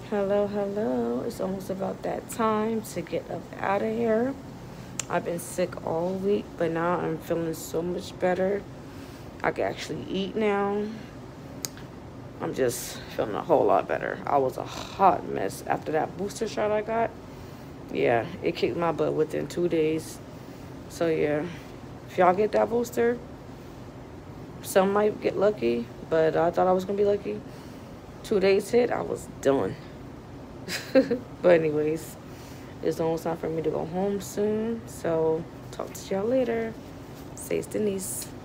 Hello, hello. It's almost about that time to get up out of here. I've been sick all week, but now I'm feeling so much better. I can actually eat now. I'm just feeling a whole lot better. I was a hot mess after that booster shot I got. Yeah, it kicked my butt within 2 days. So, yeah, if y'all get that booster, some might get lucky, but I thought I was going to be lucky. 2 days hit, I was done. But anyways, it's almost time for me to go home soon. So talk to y'all later. Says Denise.